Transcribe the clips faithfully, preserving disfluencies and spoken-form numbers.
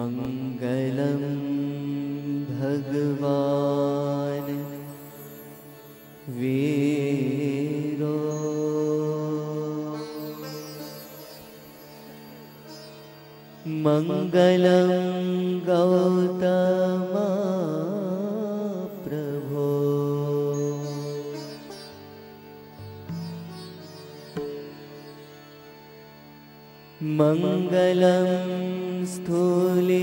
મંગલમ ભગવાન વીરો મંગલમ ગૌતમ પ્રભો મંગલમ સ્થૂલે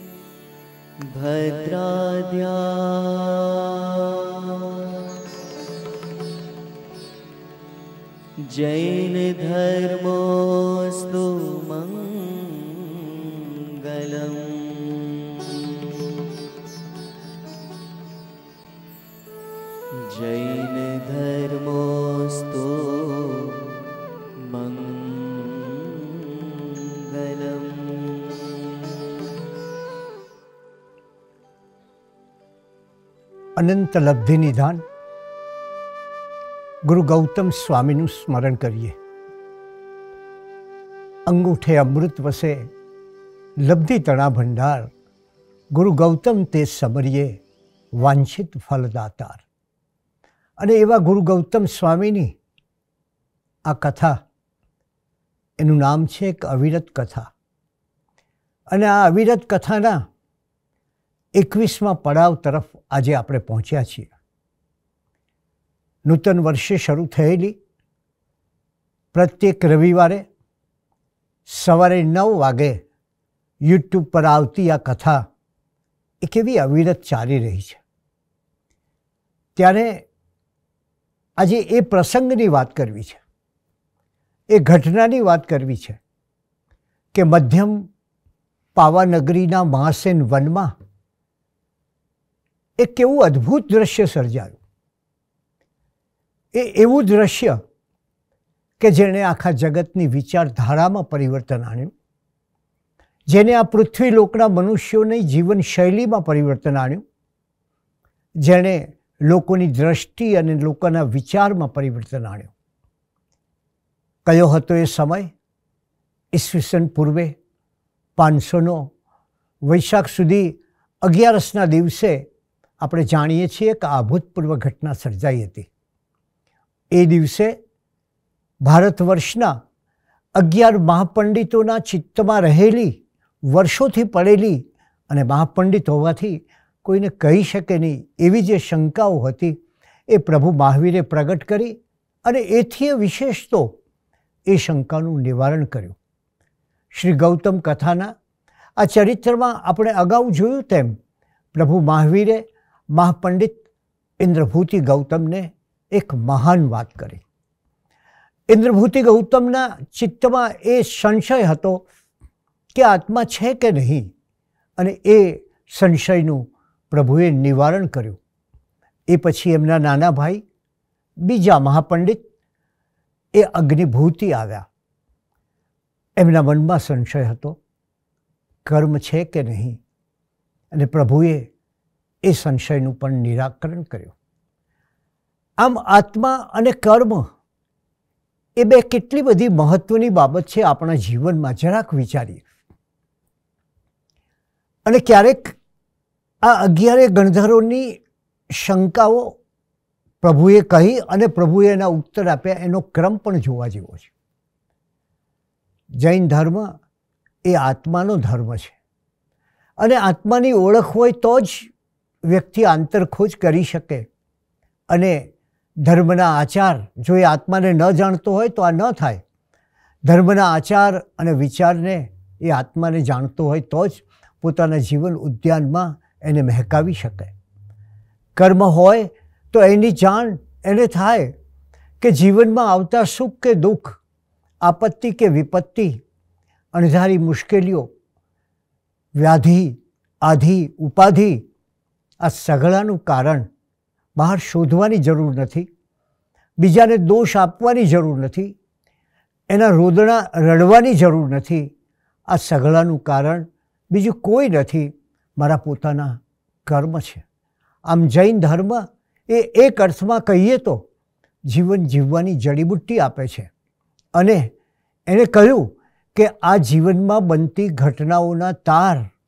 ભદ્રાદ્યા જૈન ધર્મોસ્તુ મંગલમ જૈન ધર્મોસ્તુ મંગલમ. અનંત લબ્ધિ નિધાન ગુરુ ગૌતમ સ્વામીનું સ્મરણ કરીએ. અંગૂઠે અમૃત વસે લબ્ધિ તણા ભંડાર, ગુરુ ગૌતમ તે સમરીએ વાંછિત ફલદાતાર. અને એવા ગુરુ ગૌતમ સ્વામીની આ કથા, એનું નામ છે એક અવિરત કથા. અને આ અવિરત કથાના એકવીસમા પડાવ તરફ આજે આપણે પહોંચ્યા છીએ. નૂતન વર્ષે શરૂ થયેલી પ્રત્યેક રવિવારે સવારે નવ વાગે યુટ્યુબ પર આવતી આ કથા એ કેવી અવિરત ચાલી રહી છે. ત્યારે આજે એ પ્રસંગની વાત કરવી છે, એ ઘટનાની વાત કરવી છે કે મધ્યમ પાવાનગરીના મહાસેન વનમાં એક કેવું અદ્ભુત દ્રશ્ય સર્જાયું. એ એવું દ્રશ્ય કે જેણે આખા જગતની વિચારધારામાં પરિવર્તન આણ્યું, જેને આ પૃથ્વી લોકના મનુષ્યોની જીવનશૈલીમાં પરિવર્તન આણ્યું, જેણે લોકોની દ્રષ્ટિ અને લોકોના વિચારમાં પરિવર્તન આણ્યું. કયો હતો એ સમય? ઈસવીસન પૂર્વે પાંચસોનો વૈશાખ સુધી અગિયારસના દિવસે આપણે જાણીએ છીએ કે અભૂતપૂર્વ ઘટના સર્જાઈ હતી. એ દિવસે ભારત વર્ષના અગિયાર મહાપંડિતોના ચિત્તમાં રહેલી, વર્ષોથી પડેલી અને મહાપંડિત હોવાથી કોઈને કહી શકે નહીં એવી જે શંકાઓ હતી એ પ્રભુ મહાવીરે પ્રગટ કરી અને એથી વિશેષ તો એ શંકાનું નિવારણ કર્યું. શ્રી ગૌતમ કથાના આ ચરિત્રમાં આપણે અગાઉ જોયું તેમ પ્રભુ મહાવીરે મહાપંડિત ઇન્દ્રભૂતિ ગૌતમને એક મહાન વાત કરી. ઇન્દ્રભૂતિ ગૌતમના ચિત્તમાં એ સંશય હતો કે આત્મા છે કે નહીં, અને એ સંશયનું પ્રભુએ નિવારણ કર્યું. એ પછી એમના નાના ભાઈ બીજા મહાપંડિત એ અગ્નિભૂતિ આવ્યા. એમના મનમાં સંશય હતો, કર્મ છે કે નહીં, અને પ્રભુએ એ સંશયનું પણ નિરાકરણ કર્યું. આમ આત્મા અને કર્મ એ બે કેટલી બધી મહત્વની બાબત છે આપણા જીવનમાં, જરાક વિચારીએ. અને ક્યારેક આ અગિયારે ગણધરોની શંકાઓ પ્રભુએ કહી અને પ્રભુએ એના ઉત્તર આપ્યા, એનો ક્રમ પણ જોવા જેવો છે. જૈન ધર્મ એ આત્માનો ધર્મ છે, અને આત્માની ઓળખ હોય તો જ વ્યક્તિ આંતરખોજ કરી શકે. અને ધર્મના આચાર જો એ આત્માને ન જાણતો હોય તો આ ન થાય. ધર્મના આચાર અને વિચારને એ આત્માને જાણતો હોય તો જ પોતાના જીવન ઉદ્યાનમાં એને મહેકાવી શકે. કર્મ હોય તો એની જાણ એને થાય કે જીવનમાં આવતા સુખ કે દુઃખ, આપત્તિ કે વિપત્તિ, અણધારી મુશ્કેલીઓ, વ્યાધિ, આધિ, ઉપાધિ, આ સઘળાનું કારણ બહાર શોધવાની જરૂર નથી, બીજાને દોષ આપવાની જરૂર નથી, એના રોદણા રડવાની જરૂર નથી. આ સઘળાનું કારણ બીજું કોઈ નથી, મારા પોતાના કર્મ છે. આમ જૈન ધર્મ એ એક અર્થમાં કહીએ તો જીવન જીવવાની જડીબુટ્ટી આપે છે. અને એણે કહ્યું કે આ જીવનમાં બનતી ઘટનાઓના તાર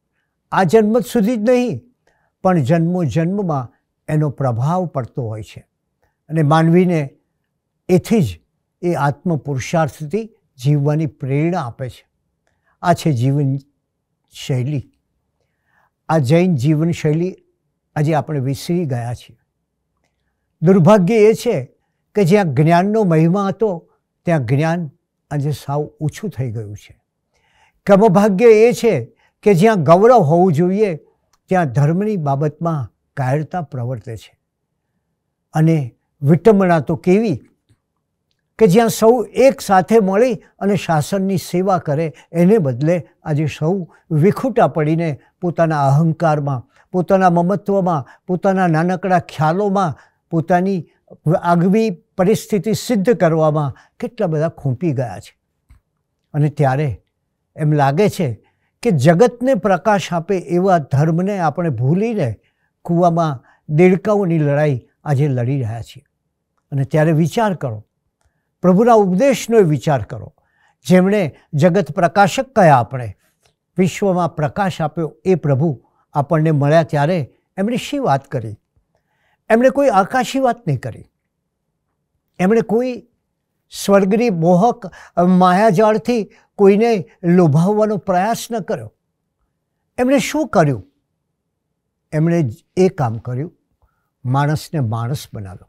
આ જન્મ સુધી જ નહીં પણ જન્મો જન્મમાં એનો પ્રભાવ પડતો હોય છે અને માનવીને એથી જ એ આત્મ પુરુષાર્થથી જીવવાની પ્રેરણા આપે છે. આ છે જીવન શૈલી. આ જૈન જીવનશૈલી આજે આપણે વિસરી ગયા છીએ. દુર્ભાગ્ય એ છે કે જ્યાં જ્ઞાનનો મહિમા હતો ત્યાં જ્ઞાન આજે સાવ ઓછું થઈ ગયું છે. કર્મભાગ્ય એ છે કે જ્યાં ગૌરવ હોવું જોઈએ ત્યાં ધર્મની બાબતમાં કાયરતા પ્રવર્તે છે. અને વિટંબણા તો કેવી કે જ્યાં સૌ એક સાથે મળી અને શાસનની સેવા કરે એને બદલે આજે સૌ વિખૂટા પડીને પોતાના અહંકારમાં, પોતાના મમત્વમાં, પોતાના નાનકડા ખ્યાલોમાં, પોતાની આગવી પરિસ્થિતિ સિદ્ધ કરવામાં કેટલા બધા ખૂંપી ગયા છે. અને ત્યારે એમ લાગે છે કે જગતને પ્રકાશ આપે એવા ધર્મને આપણે ભૂલીને કૂવામાં દેડકાઓની લડાઈ આજે લડી રહ્યા છીએ. અને ત્યારે વિચાર કરો, પ્રભુના ઉપદેશનો વિચાર કરો. જેમણે જગત પ્રકાશક કહ્યા, આપણે વિશ્વમાં પ્રકાશ આપ્યો એ પ્રભુ આપણને મળ્યા ત્યારે એમણે શી વાત કરી? એમણે કોઈ આકાશી વાત નહીં કરી. એમણે કોઈ સ્વર્ગની મોહક માયાજાળથી કોઈને લોભાવવાનો પ્રયાસ ન કર્યો. એમણે શું કર્યું? એમણે એ કામ કર્યું, માણસને માણસ બનાવ્યો.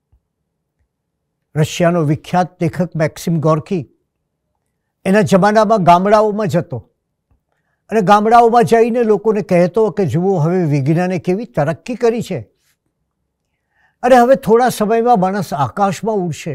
રશિયાનો વિખ્યાત લેખક મેક્સિમ ગોર્કી એના જમાનામાં ગામડાઓમાં જતો અને ગામડાઓમાં જઈને લોકોને કહેતો કે જુઓ, હવે વિજ્ઞાને કેવી તરક્કી કરી છે અને હવે થોડા સમયમાં માણસ આકાશમાં ઉડશે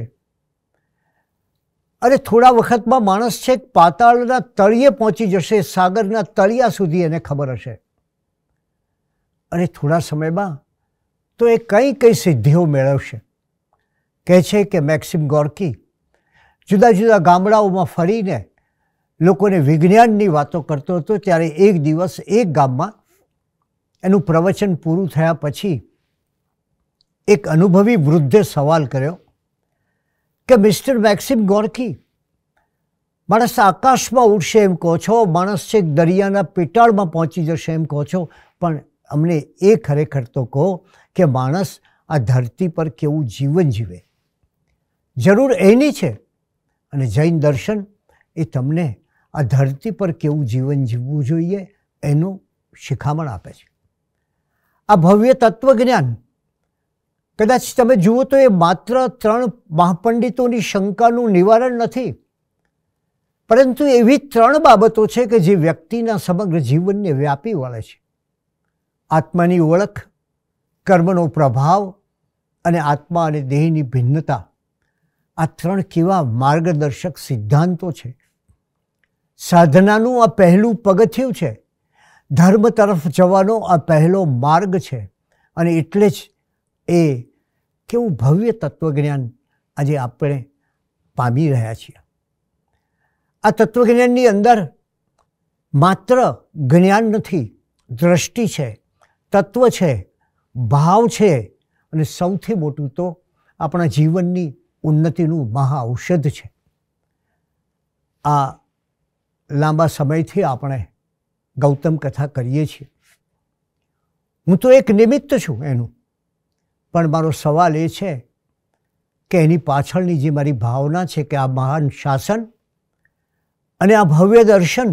અને થોડા વખતમાં માણસ છે પાતાળના તળિયે પહોંચી જશે, સાગરના તળિયા સુધી એને ખબર હશે. અને થોડા સમયમાં તો એ કઈ કઈ સિદ્ધિઓ મેળવશે. કહે છે કે મેક્સિમ ગોર્કી જુદા જુદા ગામડાઓમાં ફરીને લોકોને વિજ્ઞાનની વાતો કરતો હતો. ત્યારે એક દિવસ એક ગામમાં એનું પ્રવચન પૂરું થયા પછી એક અનુભવી વૃદ્ધે સવાલ કર્યો કે મિસ્ટર મેક્સિમ ગોર્કી, માણસ આકાશમાં ઉડશે એમ કહો છો, માણસ છેક દરિયાના પેટાળમાં પહોંચી જશે એમ કહો છો, પણ અમને એ ખરેખર તો કહો કે માણસ આ ધરતી પર કેવું જીવન જીવે. જરૂર એની છે અને જૈન દર્શન એ તમને આ ધરતી પર કેવું જીવન જીવવું જોઈએ એનું શિખામણ આપે છે. આ ભવ્ય તત્વજ્ઞાન કદાચ તમે જુઓ તો એ માત્ર ત્રણ મહાપંડિતોની શંકાનું નિવારણ નથી, પરંતુ એવી ત્રણ બાબતો છે કે જે વ્યક્તિના સમગ્ર જીવનને વ્યાપી વળે છે. આત્માની ઓળખ, કર્મનો પ્રભાવ અને આત્મા અને દેહની ભિન્નતા. આ ત્રણ કેવા માર્ગદર્શક સિદ્ધાંતો છે. સાધનાનું આ પહેલું પગથિયું છે. ધર્મ તરફ જવાનો આ પહેલો માર્ગ છે. અને એટલે જ એ કેવું ભવ્ય તત્વજ્ઞાન આજે આપણે પામી રહ્યા છીએ. આ તત્વજ્ઞાનની અંદર માત્ર જ્ઞાન નથી, દ્રષ્ટિ છે, તત્વ છે, ભાવ છે અને સૌથી મોટું તો આપણા જીવનની ઉન્નતિનું મહા ઔષધ છે. આ લાંબા સમયથી આપણે ગૌતમ કથા કરીએ છીએ. હું તો એક નિમિત્ત છું એનું, પણ મારો સવાલ એ છે કે એની પાછળની જે મારી ભાવના છે કે આ મહાન શાસન અને આ ભવ્ય દર્શન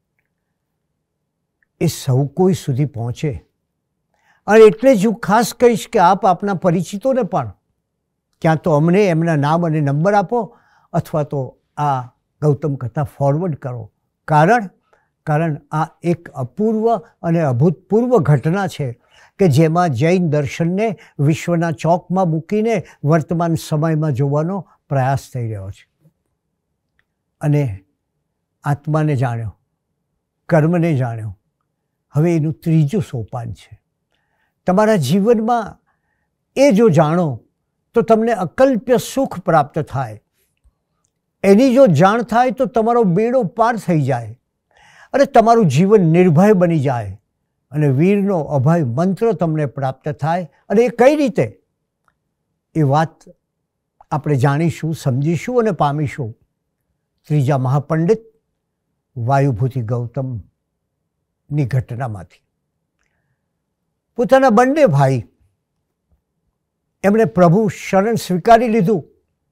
એ સૌ કોઈ સુધી પહોંચે. અને એટલે જ હું ખાસ કહીશ કે આપ આપના પરિચિતોને પણ ક્યાં તો અમને એમના નામ અને નંબર આપો અથવા તો આ ગૌતમ કથા ફોરવર્ડ કરો. કારણ કારણ આ એક અપૂર્વ અને અભૂતપૂર્વ ઘટના છે કે જેમાં જૈન દર્શનને વિશ્વના ચોકમાં મૂકીને વર્તમાન સમયમાં જોવાનો પ્રયાસ થઈ રહ્યો છે. અને આત્માને જાણ્યો, કર્મને જાણ્યો, હવે એનું ત્રીજું સોપાન છે. તમારા જીવનમાં એ જો જાણો તો તમને અકલ્પ્ય સુખ પ્રાપ્ત થાય. એની જો જાણ થાય તો તમારો બેડો પાર થઈ જાય અને તમારું જીવન નિર્ભય બની જાય અને વીરનો અભય મંત્ર તમને પ્રાપ્ત થાય. અને એ કઈ રીતે, એ વાત આપણે જાણીશું, સમજીશું અને પામીશું. ત્રીજા મહાપંડિત વાયુભૂતિ ગૌતમ ની ઘટનામાંથી. પોતાના બંને ભાઈ એમણે પ્રભુ શરણ સ્વીકારી લીધું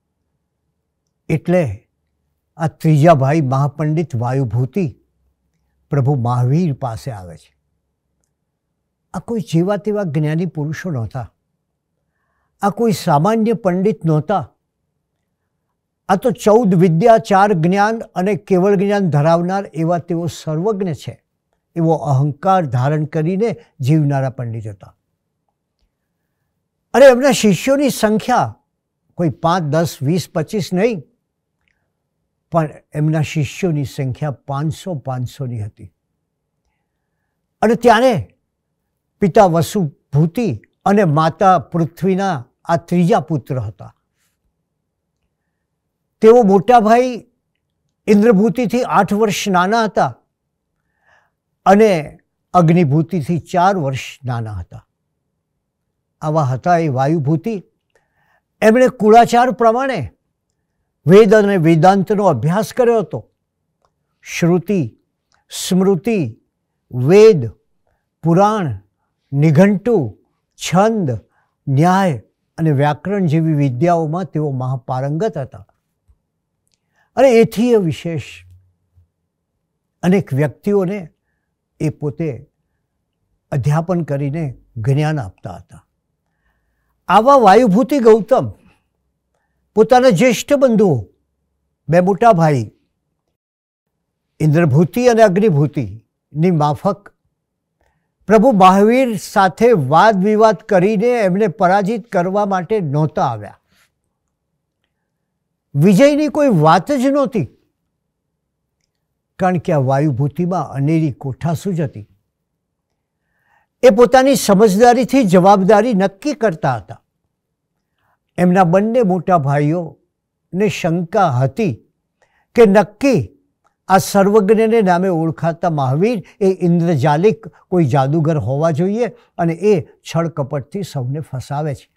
એટલે આ ત્રીજા ભાઈ મહાપંડિત વાયુભૂતિ પ્રભુ મહાવીર પાસે આવે છે. આ કોઈ જેવા તેવા જ્ઞાની પુરુષો નહોતા. આ કોઈ સામાન્ય પંડિત નહોતા. આ તો ચૌદ વિદ્યા, ચાર જ્ઞાન અને કેવળ જ્ઞાન ધરાવનાર એવા તેઓ સર્વજ્ઞ છે એવો અહંકાર ધારણ કરીને જીવનારા પંડિત હતા. અને એમના શિષ્યોની સંખ્યા કોઈ પાંચ, દસ, વીસ, પચીસ નહીં, પણ એમના શિષ્યોની સંખ્યા પાંચસો પાંચસોની હતી. અને ત્યારે પિતા વસુભૂતિ અને માતા પૃથ્વીના આ ત્રીજા પુત્ર હતા. તેઓ મોટા ભાઈ ઇન્દ્રભૂતિથી આઠ વર્ષ નાના હતા અને અગ્નિભૂતિથી ચાર વર્ષ નાના હતા. આવા હતા એ વાયુભૂતિ. એમણે કુળાચાર પ્રમાણે વેદ અને વેદાંતનો અભ્યાસ કર્યો હતો. શ્રુતિ, સ્મૃતિ, વેદ, પુરાણ, નિઘંટુ, છંદ, ન્યાય અને વ્યાકરણ જેવી વિદ્યાઓમાં તેઓ મહાપારંગત હતા. અને એથી એ વિશેષ અનેક વ્યક્તિઓને એ પોતે અધ્યાપન કરીને જ્ઞાન આપતા હતા. આવા વાયુભૂતિ ગૌતમ પોતાના જ્યેષ્ઠ બંધુઓ, બે મોટા ભાઈ ઇન્દ્રભૂતિ અને અગ્નિભૂતિની માફક પ્રભુ મહાવીર સાથે વાદ વિવાદ કરીને એમને પરાજિત કરવા માટે નહોતા આવ્યા. વિજયની કોઈ વાત જ નહોતી, કારણ કે આ વાયુભૂતિમાં અનેરી કોઠાસૂઝ હતી. એ પોતાની સમજદારીથી જવાબદારી નક્કી કરતા હતા. એમના બંને મોટા ભાઈઓને શંકા હતી કે નક્કી આ સર્વજ્ઞને નામે ઓળખાતા મહાવીર એ ઇન્દ્રજાલિક કોઈ જાદુગર હોવા જોઈએ અને એ છળ કપટથી સૌને ફસાવે છે.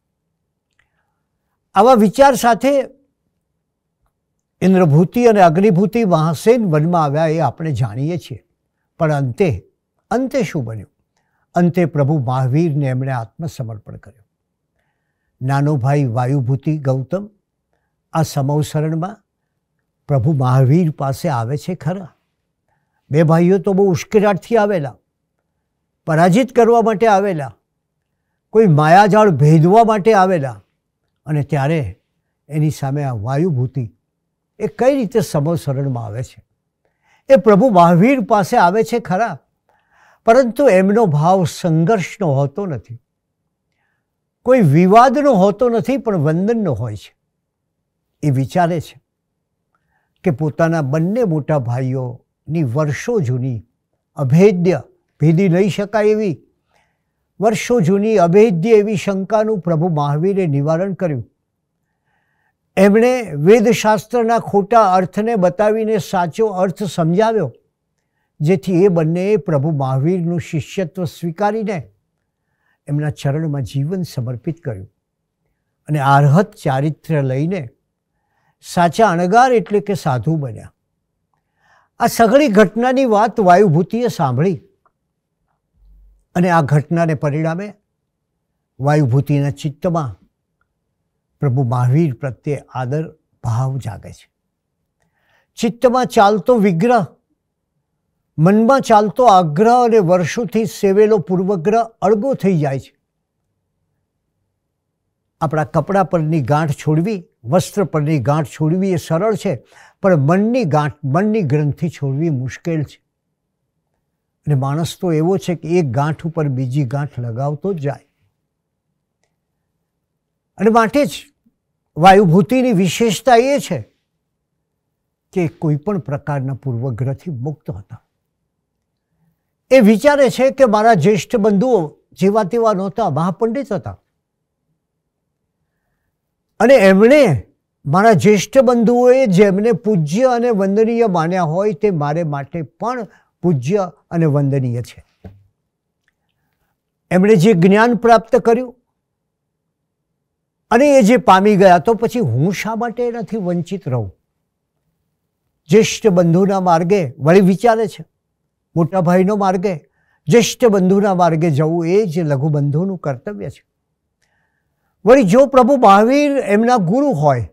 આવા વિચાર સાથે ઇન્દ્રભૂતિ અને અગ્નિભૂતિ મહાસેન વનમાં આવ્યા એ આપણે જાણીએ છીએ. પણ અંતે અંતે શું બન્યું? અંતે પ્રભુ મહાવીરને એમણે આત્મસમર્પણ કર્યું. નાનો ભાઈ વાયુભૂતિ ગૌતમ આ સમવસરણમાં પ્રભુ મહાવીર પાસે આવે છે ખરા. બે ભાઈઓ તો બહુ ઉશ્કેરાટથી આવેલા, પરાજિત કરવા માટે આવેલા, કોઈ માયાજાળ ભેદવા માટે આવેલા. અને ત્યારે એની સામે આ વાયુભૂતિ એ કઈ રીતે સમવસરણમાં આવે છે? એ પ્રભુ મહાવીર પાસે આવે છે ખરા, પરંતુ એમનો ભાવ સંઘર્ષનો હોતો નથી, કોઈ વિવાદનો હોતો નથી, પણ વંદનનો હોય છે. એ વિચારે છે કે પોતાના બંને મોટા ભાઈઓની વર્ષો જૂની અભેદ્ય, ભેદી નહીં શકાય એવી વર્ષો જૂની અભેદ્ય એવી શંકાનું પ્રભુ મહાવીરે નિવારણ કર્યું. એમણે વેદશાસ્ત્રના ખોટા અર્થને બતાવીને સાચો અર્થ સમજાવ્યો, જેથી એ બંનેએ પ્રભુ મહાવીરનું શિષ્યત્વ સ્વીકારીને એમના ચરણમાં જીવન સમર્પિત કર્યું અને આર્હત ચારિત્ર્ય લઈને સાચા અણગાર એટલે કે સાધુ બન્યા. આ સઘળી ઘટનાની વાત વાયુભૂતિએ સાંભળી અને આ ઘટનાને પરિણામે વાયુભૂતિના ચિત્તમાં પ્રભુ મહાવીર પ્રત્યે આદર ભાવ જાગે છે. ચિત્તમાં ચાલતો વિગ્રહ, મનમાં ચાલતો આગ્રહ અને વર્ષોથી સેવેલો પૂર્વગ્રહ અળગો થઈ જાય છે. આપણા કપડા પરની ગાંઠ છોડવી, વસ્ત્ર પરની ગાંઠ છોડવી એ સરળ છે, પણ મનની ગાંઠ, મનની ગ્રંથિ છોડવી મુશ્કેલ છે. અને માણસ તો એવો છે કે એક ગાંઠ ઉપર બીજી ગાંઠ લગાવતો જ જાય. અને માટે જ વાયુભૂતિની વિશેષતા એ છે કે કોઈ પણ પ્રકારના પૂર્વગ્રહથી મુક્ત હતા. એ વિચારે છે કે મારા જ્યેષ્ઠ બંધુઓ જેવા તેવા નહોતા, મહાપંડિત હતા. અને એમણે, મારા જ્યેષ્ઠ બંધુઓએ જેમને પૂજ્ય અને વંદનીય માન્યા હોય તે મારે માટે પણ પૂજ્ય અને વંદનીય છે. એમણે જે જ્ઞાન પ્રાપ્ત કર્યું અને એ જે પામી ગયા, તો પછી હું શા માટે એનાથી વંચિત રહું? જ્યેષ્ઠ બંધુના માર્ગે વળી વિચારે છે. મોટા ભાઈનો માર્ગે, જ્યેષ્ઠ બંધુના માર્ગે જવું એ જ લઘુબંધુનું કર્તવ્ય છે. વળી જો પ્રભુ મહાવીર એમના ગુરુ હોય,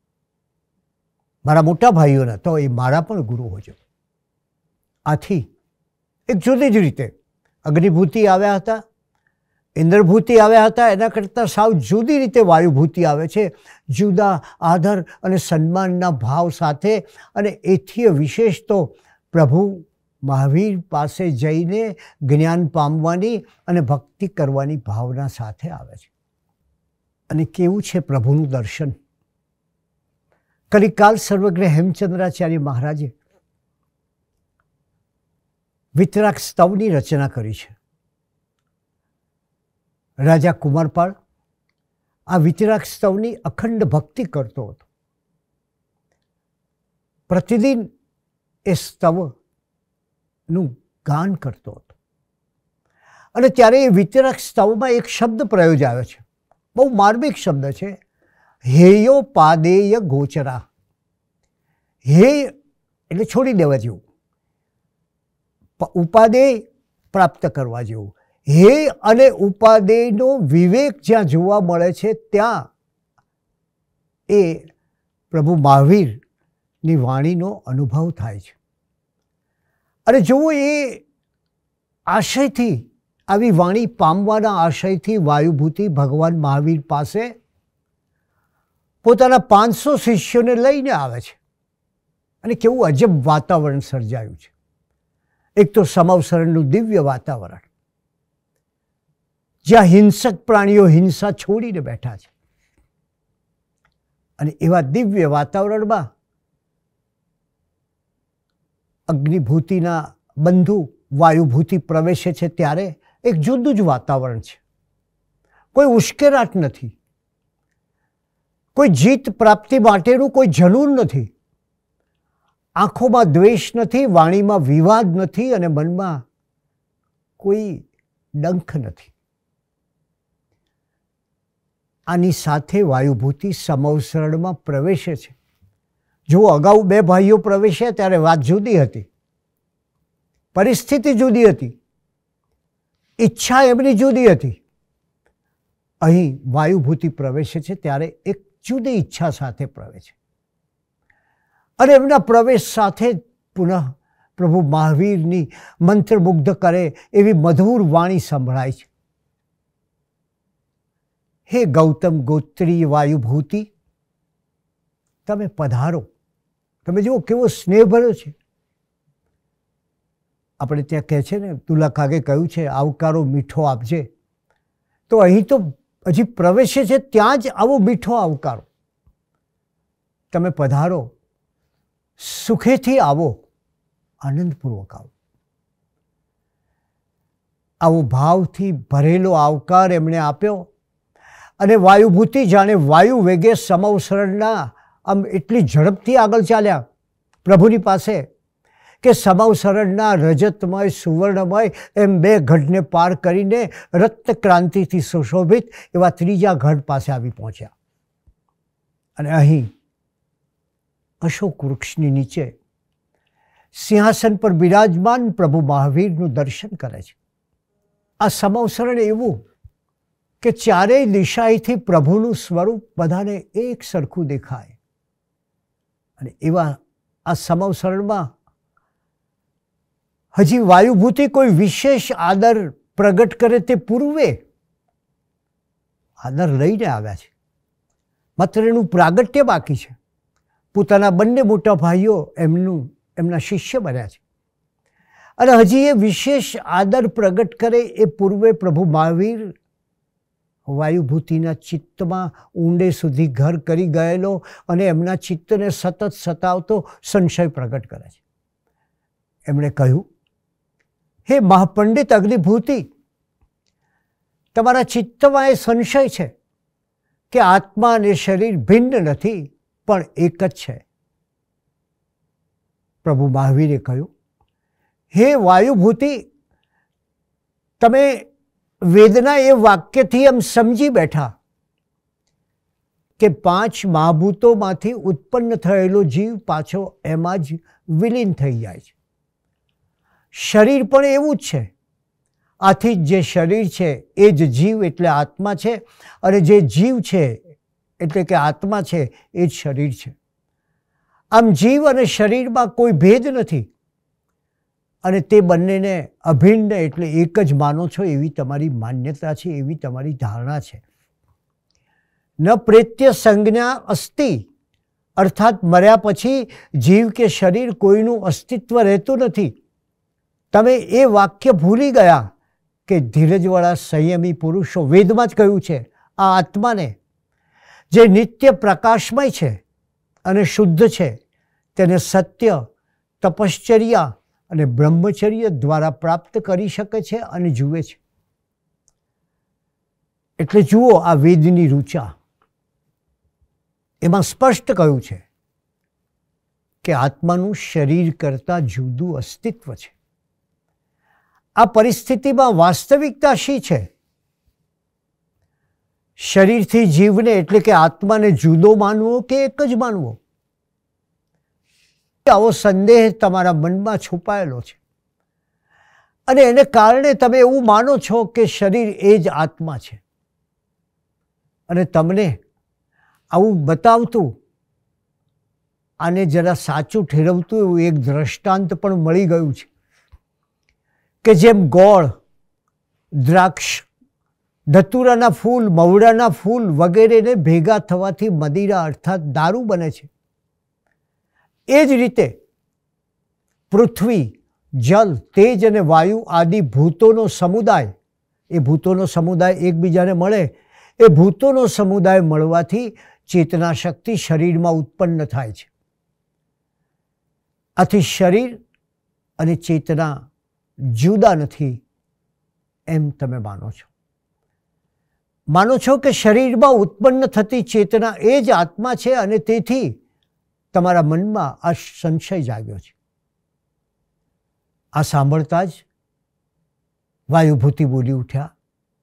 મારા મોટા ભાઈઓના, તો એ મારા પણ ગુરુ હોય. આથી એક જુદી જ રીતે અગ્નિભૂતિ આવ્યા હતા, ઇન્દ્રભૂતિ આવ્યા હતા, એના કરતાં સાવ જુદી રીતે વાયુભૂતિ આવે છે. જુદા આદર અને સન્માનના ભાવ સાથે, અને એથી વિશેષ તો પ્રભુ મહાવીર પાસે જઈને જ્ઞાન પામવાની અને ભક્તિ કરવાની ભાવના સાથે આવે છે. અને કેવું છે પ્રભુનું દર્શન! કલિકાલ સર્વજ્ઞ હેમચંદ્રાચાર્ય મહારાજે વિતરાગ સ્તવની રચના કરી છે. રાજા કુમારપાળ આ વિતરાગ સ્તવની અખંડ ભક્તિ કરતો હતો. પ્રતિદિન એ સ્તવનું ગાન કરતો હતો. અને ત્યારે એ વિતરાગ સ્તવમાં એક શબ્દ પ્રયોજ આવ્યો છે, બહુ માર્મિક શબ્દ છે, હેયો પાદેય ગોચરા. હે એટલે છોડી દેવા જેવું, ઉપાદેય પ્રાપ્ત કરવા જેવું. હે અને ઉપાદેયનો વિવેક જ્યાં જોવા મળે છે, ત્યાં એ પ્રભુ મહાવીરની વાણીનો અનુભવ થાય છે. અને જુઓ, એ આશયથી, આવી વાણી પામવાના આશયથી વાયુભૂતિ ભગવાન મહાવીર પાસે પોતાના પાંચસો શિષ્યોને લઈને આવે છે. અને કેવું અજબ વાતાવરણ સર્જાયું છે! એક તો સમવસરણનું દિવ્ય વાતાવરણ, જ્યાં હિંસક પ્રાણીઓ હિંસા છોડીને બેઠા છે. અને એવા દિવ્ય વાતાવરણમાં અગ્નિભૂતિના બંધુ વાયુભૂતિ પ્રવેશે છે, ત્યારે એક જુદું જ વાતાવરણ છે. કોઈ ઉશ્કેરાટ નથી, કોઈ જીત પ્રાપ્તિ માટેનું કોઈ જનૂન નથી, આંખોમાં દ્વેષ નથી, વાણીમાં વિવાદ નથી, અને મનમાં કોઈ ડંખ નથી. આની સાથે વાયુભૂતિ સમવસરણમાં પ્રવેશે છે. જો અગાઉ બે ભાઈઓ પ્રવેશ્યા ત્યારે વાત જુદી હતી, પરિસ્થિતિ જુદી હતી, ઈચ્છા એમની જુદી હતી. અહીં વાયુભૂતિ પ્રવેશે છે ત્યારે એક જુદી ઈચ્છા સાથે પ્રવેશે, અને એમના પ્રવેશ સાથે પુનઃ પ્રભુ મહાવીરની મંત્રમુગ્ધ કરે એવી મધુર વાણી સંભળાય છે. હે ગૌતમ ગોત્રીય વાયુભૂતિ, તમે પધારો. તમે જુઓ કેવો સ્નેહ ભર્યો છે. આપણે ત્યાં કહે છે ને, તુલા કાગે કહ્યું છે, આવકારો મીઠો આપજે. તો અહીં તો હજી પ્રવેશે છે ત્યાં જ આવો મીઠો આવકારો. તમે પધારો, સુખેથી આવો, આનંદપૂર્વક આવો. આવો ભાવથી ભરેલો આવકાર એમણે આપ્યો. અને વાયુભૂતિ જાણે વાયુ વેગે સમવસરણના આમ એટલી ઝડપથી આગળ ચાલ્યા પ્રભુની પાસે, કે સમવસરણના રજતમય સુવર્ણમય એમ બે ગઢને પાર કરીને રત્નક્રાંતિથી સુશોભિત એવા ત્રીજા ગઢ પાસે આવી પહોંચ્યા. અને અહીં અશોક વૃક્ષની નીચે સિંહાસન પર બિરાજમાન પ્રભુ મહાવીરનું દર્શન કરે છે. આ સમવસરણ એવું કે ચારેય દિશાએથી પ્રભુનું સ્વરૂપ બધાને એક સરખું દેખાય. અને એવા આ સમવસરણમાં હજી વાયુભૂતિ કોઈ વિશેષ આદર પ્રગટ કરે તે પૂર્વે આદર લઈને આવ્યા છે, માત્ર એનું પ્રાગટ્ય બાકી છે. પોતાના બંને મોટા ભાઈઓ એમનું એમના શિષ્ય બન્યા છે, અને હજી એ વિશેષ આદર પ્રગટ કરે એ પૂર્વે પ્રભુ મહાવીર વાયુભૂતિના ચિત્તમાં ઊંડે સુધી ઘર કરી ગયેલો અને એમના ચિત્તને સતત સતાવતો સંશય પ્રગટ કરે છે. એમણે કહ્યું, હે મહાપંડિત અગ્નિભૂતિ, તમારા ચિત્તમાં એ સંશય છે કે આત્મા અને શરીર ભિન્ન નથી, પણ એક જ છે. પ્રભુ મહાવીરે કહ્યું, હે વાયુભૂતિ, તમે વેદના એ વાક્યથી એમ સમજી બેઠા કે પાંચ મહાભૂતોમાંથી ઉત્પન્ન થયેલો જીવ પાછો એમાં જ વિલીન થઈ જાય છે. શરીર પણ એવું જ છે. આથી જ જે શરીર છે એ જ જીવ એટલે આત્મા છે, અને જે જીવ છે એટલે કે આત્મા છે એ જ શરીર છે. આમ જીવ અને શરીરમાં કોઈ ભેદ નથી, અને તે બંનેને અભિન્ન એટલે એક જ માનો છો એવી તમારી માન્યતા છે, એવી તમારી ધારણા છે. ન પ્રેત્ય સંજ્ઞા અસ્તિ, અર્થાત મર્યા પછી જીવ કે શરીર કોઈનું અસ્તિત્વ રહેતું નથી. તમે એ વાક્ય ભૂલી ગયા કે ધીરજવાળા સંયમી પુરુષો, વેદમાં જ કહ્યું છે, આ આત્માને જે નિત્ય પ્રકાશમય છે અને શુદ્ધ છે તેને સત્ય, તપશ્ચર્યા અને બ્રહ્મચર્ય દ્વારા પ્રાપ્ત કરી શકે છે અને જુએ છે. એટલે જુઓ આ વેદની ઋચા, એમાં સ્પષ્ટ કહ્યું છે કે આત્માનું શરીર કરતાં જુદું અસ્તિત્વ છે. આ પરિસ્થિતિમાં વાસ્તવિકતા શી છે? શરીરથી જીવને એટલે કે આત્માને જુદો માનવો કે એક જ માનવો? આવો સંદેહ તમારા મનમાં છુપાયેલો છે, અને એને કારણે તમે એવું માનો છો કે શરીર એ જ આત્મા છે. અને તમને આવું બતાવતું, આને જરા સાચું ઠેરવતું એવું એક દ્રષ્ટાંત પણ મળી ગયું છે કે જેમ ગોળ, દ્રાક્ષ, ધતુરાના ફૂલ, મવડાના ફૂલ વગેરેને ભેગા થવાથી મદિરા અર્થાત દારૂ બને છે, એ જ રીતે પૃથ્વી, જલ, તેજ અને વાયુ આદિ ભૂતોનો સમુદાય, એ ભૂતોનો સમુદાય એકબીજાને મળે, એ ભૂતોનો સમુદાય મળવાથી ચેતના શક્તિ શરીરમાં ઉત્પન્ન થાય છે. આથી શરીર અને ચેતના જુદા નથી એમ તમે માનો છો. માનો છો કે શરીરમાં ઉત્પન્ન થતી ચેતના એ જ આત્મા છે, અને તેથી તમારા મનમાં આ સંશય જાગ્યો છે. આ સાંભળતા જ વાયુભૂતિ બોલી ઉઠ્યા,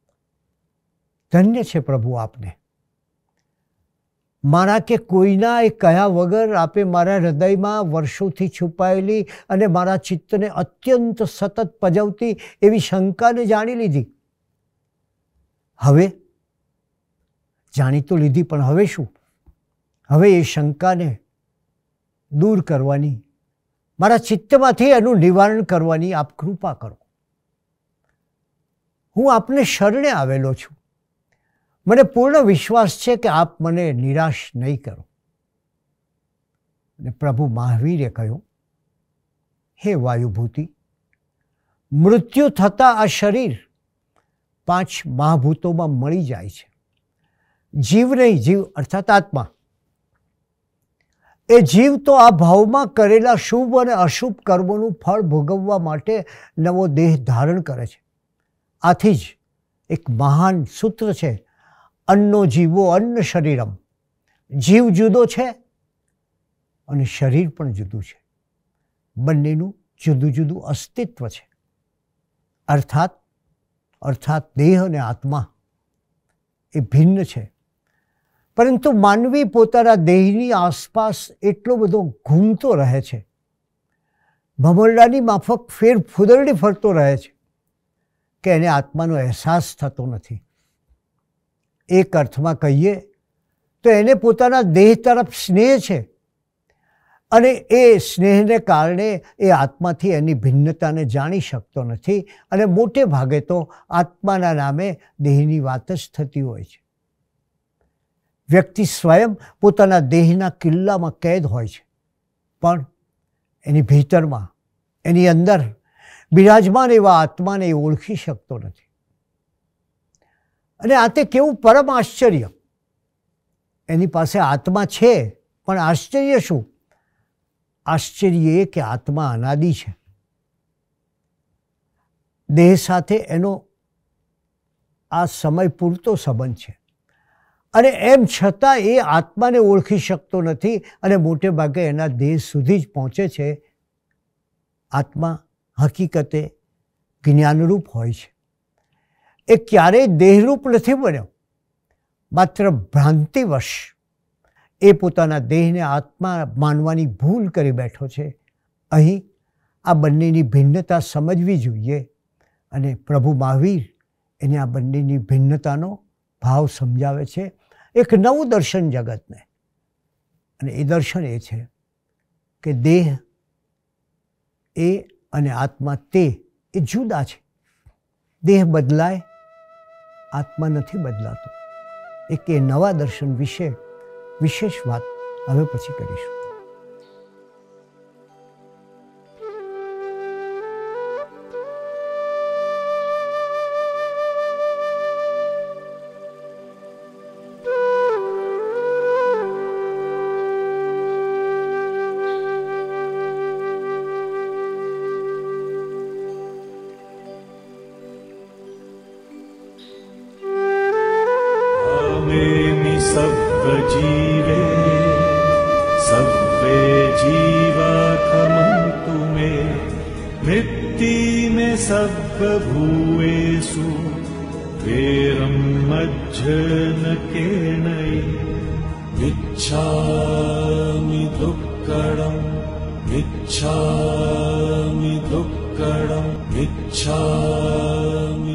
ધન્ય છે પ્રભુ આપને. મારા કે કોઈના એ કહ્યા વગર આપે મારા હૃદયમાં વર્ષોથી છુપાયેલી અને મારા ચિત્તને અત્યંત સતત પજવતી એવી શંકાને જાણી લીધી. હવે જાણી તો લીધી, પણ હવે શું? હવે એ શંકાને દૂર કરવાની, મારા ચિત્તમાંથી એનું નિવારણ કરવાની આપ કૃપા કરો. હું આપને શરણે આવેલો છું. મને પૂર્ણ વિશ્વાસ છે કે આપ મને નિરાશ નહીં કરો. અને પ્રભુ મહાવીરે કહ્યું, હે વાયુભૂતિ, મૃત્યુ થતાં આ શરીર પાંચ મહાભૂતોમાં મળી જાય છે. જીવ નહીં, જીવ અર્થાત આત્મા. એ જીવ તો આ ભાવમાં કરેલા શુભ અને અશુભ કર્મોનું ફળ ભોગવવા માટે નવો દેહ ધારણ કરે છે. આથી જ એક મહાન સૂત્ર છે, અન્નો જીવો અન્ન શરીરમ. જીવ જુદો છે અને શરીર પણ જુદું છે. બંનેનું જુદું જુદું અસ્તિત્વ છે. અર્થાત અર્થાત દેહ અને આત્મા એ ભિન્ન છે. પરંતુ માનવી પોતાના દેહની આસપાસ એટલો બધો ઘૂમતો રહે છે, ભમરડાની માફક ફેર ફૂદરડી ફરતો રહે છે કે એને આત્માનો અહેસાસ થતો નથી. એક અર્થમાં કહીએ તો એને પોતાના દેહ તરફ સ્નેહ છે, અને એ સ્નેહને કારણે એ આત્માથી એની ભિન્નતાને જાણી શકતો નથી, અને મોટે ભાગે તો આત્માના નામે દેહની વાત જ થતી હોય છે. વ્યક્તિ સ્વયં પોતાના દેહના કિલ્લામાં કેદ હોય છે, પણ એની ભીતરમાં, એની અંદર બિરાજમાન એવા આત્માને એ ઓળખી શકતો નથી. અને આ તે કેવું પરમ આશ્ચર્ય! એની પાસે આત્મા છે, પણ આશ્ચર્ય શું? આશ્ચર્ય એ કે આત્મા અનાદિ છે. દેહ સાથે એનો આ સમય પૂરતો સંબંધ છે, અને એમ છતાં એ આત્માને ઓળખી શકતો નથી, અને મોટે ભાગે એના દેહ સુધી જ પહોંચે છે. આત્મા હકીકતે જ્ઞાનરૂપ હોય છે. એ ક્યારેય દેહરૂપ નથી બન્યો. માત્ર ભ્રાંતિવશ એ પોતાના દેહને આત્મા માનવાની ભૂલ કરી બેઠો છે. અહીં આ બંનેની ભિન્નતા સમજવી જોઈએ અને પ્રભુ મહાવીર એને આ બંનેની ભિન્નતાનો ભાવ સમજાવે છે એક નવું દર્શન જગતને. અને એ દર્શન એ છે કે દેહ એ અને આત્મા તે એ જુદા છે. દેહ બદલાય, આત્મા નથી બદલાતો. એક એ નવા દર્શન વિશે વિશેષ વાત હવે પછી કરીશું. जीवे सव्वे जीवात्मन्तु मे वृत्ति में सब भूएषु वेरं मज्जन केणै मिच्छामि दुक्कडं मिच्छामि दुक्कडं मिच्छामि